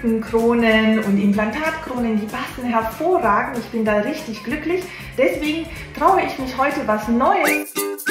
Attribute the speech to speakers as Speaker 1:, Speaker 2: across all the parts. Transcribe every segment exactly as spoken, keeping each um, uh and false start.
Speaker 1: Brückenkronen und Implantatkronen, die passen hervorragend. Ich bin da richtig glücklich. Deswegen traue ich mich heute was Neues.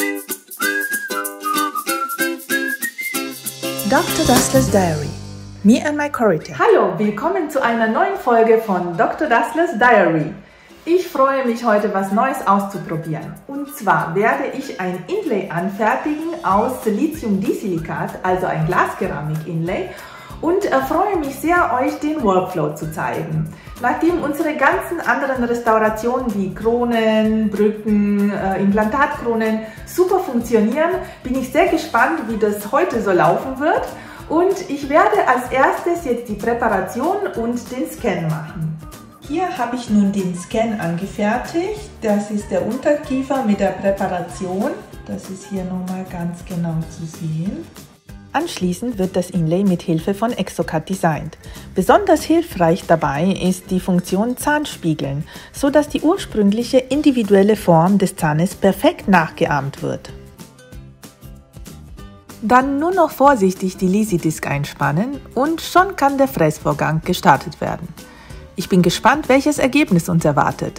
Speaker 2: Doktor Dassler's Diary. Me and my Corrie.
Speaker 1: Hallo, willkommen zu einer neuen Folge von Doktor Dassler's Diary. Ich freue mich heute was Neues auszuprobieren. Und zwar werde ich ein Inlay anfertigen aus Silizium-Disilikat, also ein Glaskeramik-Inlay, und äh, freue mich sehr, euch den Workflow zu zeigen. Nachdem unsere ganzen anderen Restaurationen wie Kronen, Brücken, äh, Implantatkronen super funktionieren, bin ich sehr gespannt, wie das heute so laufen wird. Und ich werde als erstes jetzt die Präparation und den Scan machen.
Speaker 2: Hier habe ich nun den Scan angefertigt. Das ist der Unterkiefer mit der Präparation. Das ist hier nochmal ganz genau zu sehen. Anschließend wird das Inlay mit Hilfe von Exocad designt. Besonders hilfreich dabei ist die Funktion Zahnspiegeln, sodass die ursprüngliche individuelle Form des Zahnes perfekt nachgeahmt wird. Dann nur noch vorsichtig die Lisi-Disc einspannen und schon kann der Fräsvorgang gestartet werden. Ich bin gespannt, welches Ergebnis uns erwartet.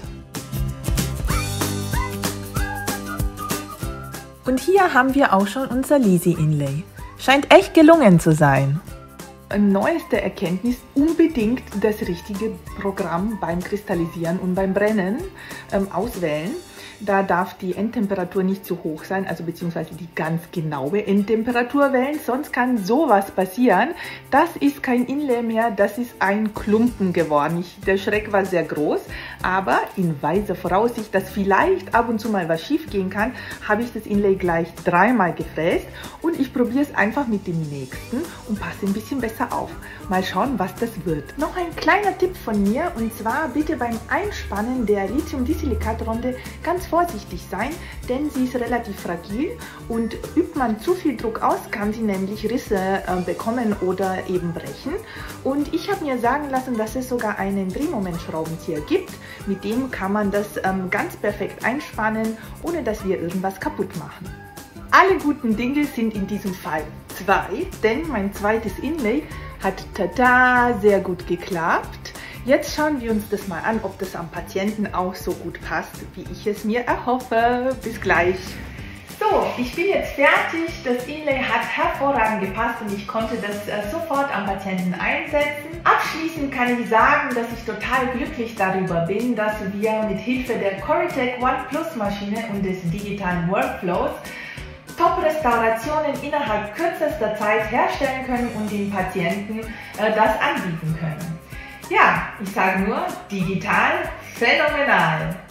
Speaker 2: Und hier haben wir auch schon unser Lisi-Inlay. Scheint echt gelungen zu sein.
Speaker 1: Neueste Erkenntnis, unbedingt das richtige Programm beim Kristallisieren und beim Brennen ähm, auswählen. Da darf die Endtemperatur nicht zu hoch sein, also beziehungsweise die ganz genaue Endtemperatur wählen, sonst kann sowas passieren. Das ist kein Inlay mehr, das ist ein Klumpen geworden. Ich, der Schreck war sehr groß, aber in weiser Voraussicht, dass vielleicht ab und zu mal was schief gehen kann, habe ich das Inlay gleich dreimal gefräst und ich probiere es einfach mit dem nächsten und passe ein bisschen besser auf. Mal schauen, was das wird. Noch ein kleiner Tipp von mir, und zwar bitte beim Einspannen der Lithium-Disilikat-Runde ganz vorsichtig sein, denn sie ist relativ fragil und übt man zu viel Druck aus, kann sie nämlich Risse äh, bekommen oder eben brechen. Und ich habe mir sagen lassen, dass es sogar einen Drehmomentschraubenzieher gibt, mit dem kann man das ähm, ganz perfekt einspannen, ohne dass wir irgendwas kaputt machen. Alle guten Dinge sind in diesem Fall zwei, denn mein zweites Inlay hat tada sehr gut geklappt. Jetzt schauen wir uns das mal an, ob das am Patienten auch so gut passt, wie ich es mir erhoffe. Bis gleich. So, ich bin jetzt fertig. Das Inlay hat hervorragend gepasst und ich konnte das äh, sofort am Patienten einsetzen. Abschließend kann ich sagen, dass ich total glücklich darüber bin, dass wir mit Hilfe der Corrie One Plus Maschine und des digitalen Workflows Top-Restaurationen innerhalb kürzester Zeit herstellen können und den Patienten äh, das anbieten können. Ja, ich sage nur, digital phänomenal.